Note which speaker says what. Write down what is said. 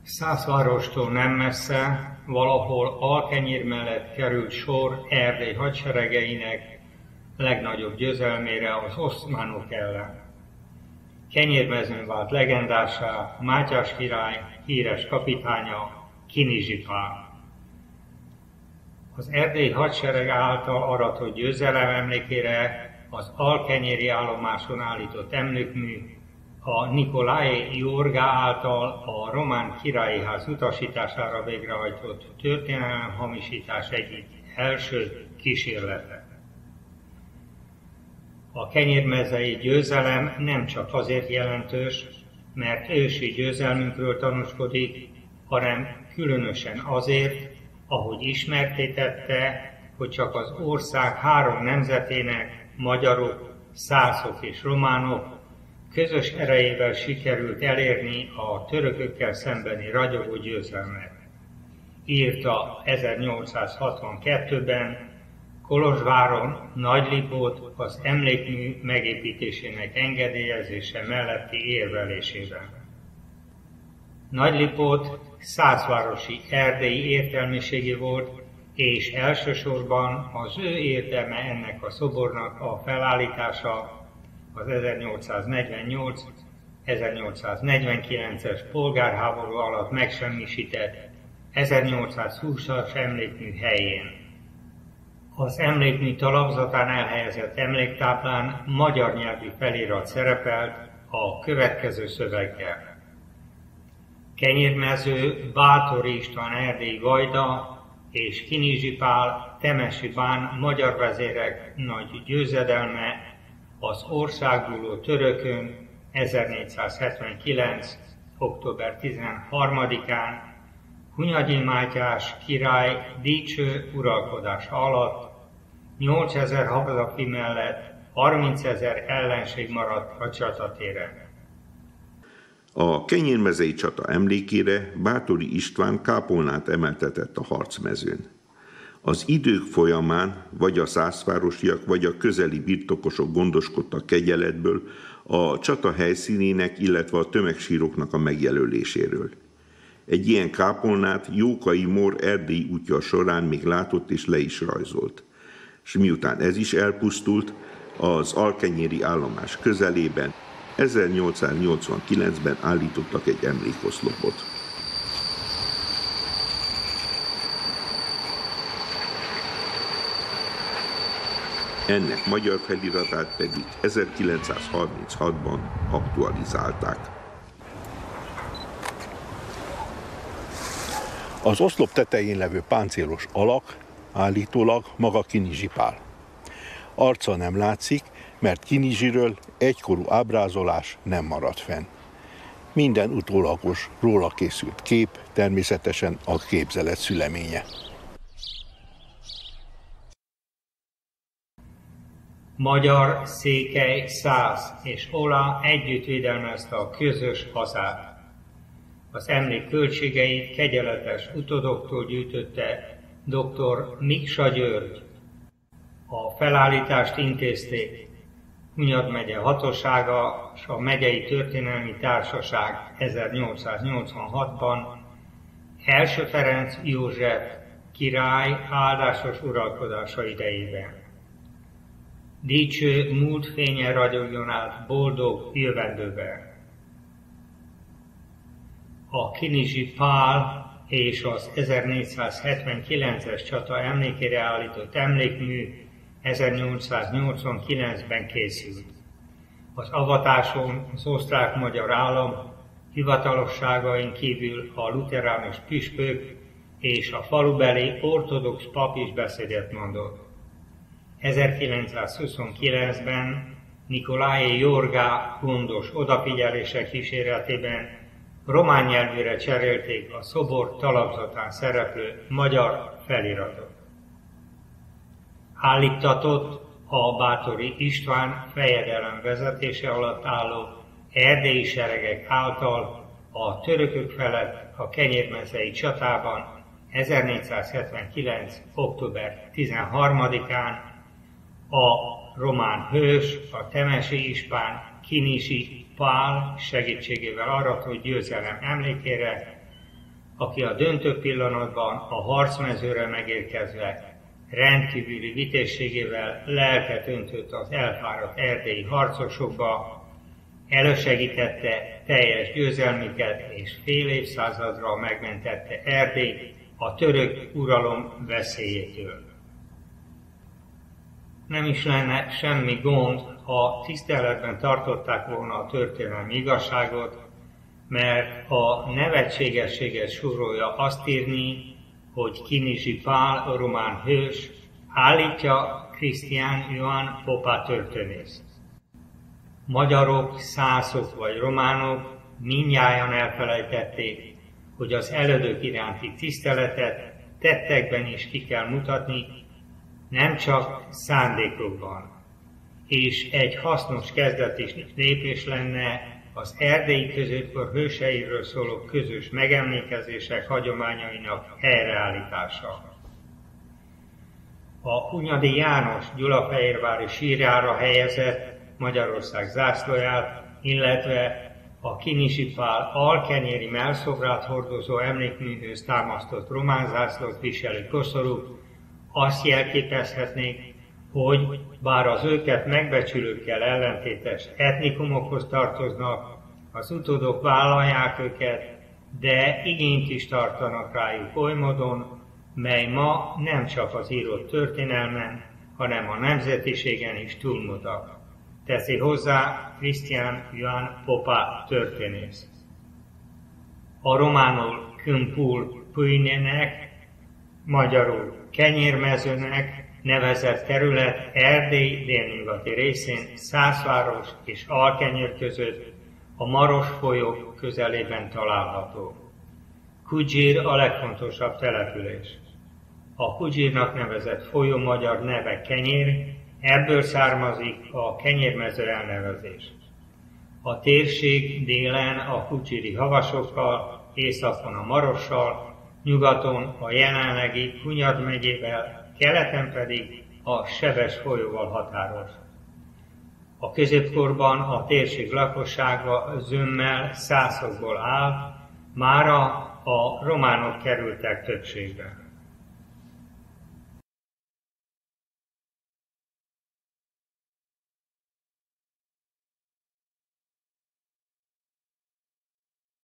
Speaker 1: Szászvárostól nem messze, valahol Alkenyér mellett került sor Erdély hadseregeinek legnagyobb győzelmére az oszmánok ellen. Kenyérmezőn vált legendássá Mátyás király híres kapitánya, Kinizsi Pál. Az erdélyi hadsereg által aratott győzelem emlékére az alkenyéri állomáson állított emlékmű a Nikolai Jorga által a román királyi ház utasítására végrehajtott történelemhamisítás egyik első kísérlete. A kenyérmezei győzelem nem csak azért jelentős, mert ősi győzelmünkről tanúskodik, hanem különösen azért, ahogy ismertté tette, hogy csak az ország három nemzetének, magyarok, szászok és románok közös erejével sikerült elérni a törökökkel szembeni ragyogó győzelmet. Írta 1862-ben Kolozsváron Nagylipót az emlékmű megépítésének engedélyezése melletti érvelésében. Nagylipót szászvárosi erdélyi értelmiségi volt, és elsősorban az ő érdeme ennek a szobornak a felállítása az 1848-1849-es polgárháború alatt megsemmisített 1820-as emlékmű helyén. Az emlékmű talapzatán elhelyezett emléktáblán magyar nyelvű felirat szerepelt a következő szöveggel. Kenyérmező Báthori István erdélyi vajda és Kinizsi Pál temesi bán magyar vezérek nagy győzedelme az országdúló törökön 1479. október 13-án Hunyadi Mátyás király dicső uralkodása alatt 8000 hazafi mellett 30 000 ellenség maradt a csatatéren.
Speaker 2: A kenyérmezei csata emlékére Báthori István kápolnát emeltetett a harcmezőn. Az idők folyamán vagy a szászvárosiak, vagy a közeli birtokosok gondoskodtak kegyeletből a csata helyszínének, illetve a tömegsíroknak a megjelöléséről. Egy ilyen kápolnát Jókai Mór erdélyi útja során még látott és le is rajzolt. És miután ez is elpusztult, az alkenyéri állomás közelében 1889-ben állítottak egy emlékoszlopot. Ennek magyar feliratát pedig 1936-ban aktualizálták.
Speaker 3: Az oszlop tetején levő páncélos alak állítólag maga Kinizsi Pál. Arca nem látszik, mert Kinizsiről egykorú ábrázolás nem maradt fenn. Minden utólagos, róla készült kép természetesen a képzelet szüleménye.
Speaker 1: Magyar, székely, szász és ola együtt védelmezte a közös hazát. Az emlék költségeit kegyeletes utódoktól gyűjtötte dr. Miksa György. A felállítást intézték Hunyad megye hatósága és a Megyei Történelmi Társaság 1886-ban Első Ferenc József király áldásos uralkodása idejében. Dicső múlt fénye ragyogjon át boldog jövendőben. A Kinizsi Pál és az 1479-es csata emlékére állított emlékmű 1889-ben készült. Az avatáson az osztrák-magyar állam hivatalosságain kívül a lutheránus püspök és a falubeli ortodox pap is beszédet mondott. 1929-ben Nikolai Jorga gondos odafigyelése kíséretében román nyelvűre cserélték a szobor talapzatán szereplő magyar feliratot. Állítatott a Báthori István fejedelem vezetése alatt álló erdélyi seregek által a törökök felett a kenyérmezei csatában 1479. október 13-án a román hős, a temesi ispán Kinizsi Pál segítségével aratott győzelem emlékére aki a döntő pillanatban a harcmezőre megérkezve rendkívüli vitézségével lelket öntött az elfáradt erdélyi harcosokba, elősegítette teljes győzelmüket és fél évszázadra megmentette Erdélyt a török uralom veszélyétől. Nem is lenne semmi gond, ha tiszteletben tartották volna a történelmi igazságot, mert a nevetségességet súrolja azt írni, hogy Kinizsi Pál, a román hős, állítja Krisztián Ioan Popa történész. Magyarok, szászok vagy románok mindnyájan elfelejtették, hogy az elődök iránti tiszteletet tettekben is ki kell mutatni, nem csak szándékokban. És egy hasznos kezdeti lépés lenne az erdélyi középkor hőseiről szóló közös megemlékezések hagyományainak helyreállítása. A Hunyadi János gyulafehérvári sírjára helyezett Magyarország zászlóját, illetve a Kinizsi Pál alkenyéri mellszobrát hordozó emlékműhöz támasztott román zászlót viselő koszorúk azt jelképezhetnék, hogy bár az őket megbecsülőkkel ellentétes etnikumokhoz tartoznak, az utódok vállalják őket, de igényt is tartanak rájuk oly módon, mely ma nem csak az írott történelmen, hanem a nemzetiségen is túlmutat. Teszi hozzá Krisztián Ioan Popa történész. A románul Câmpul Pâinenek, magyarul kenyérmezőnek nevezett terület Erdély délnyugati részén Szászváros és Alkenyér között a Maros folyó közelében található. Kudzsír a legfontosabb település. A Kudzsírnak nevezett folyó magyar neve Kenyér, ebből származik a kenyérmező elnevezés. A térség délen a kudzsíri havasokkal, északon a Marossal, nyugaton a jelenlegi Hunyad megyével, keleten pedig a Seves folyóval határos. A középkorban a térség lakossága zömmel, szászokból áll, mára a románok kerültek többségbe.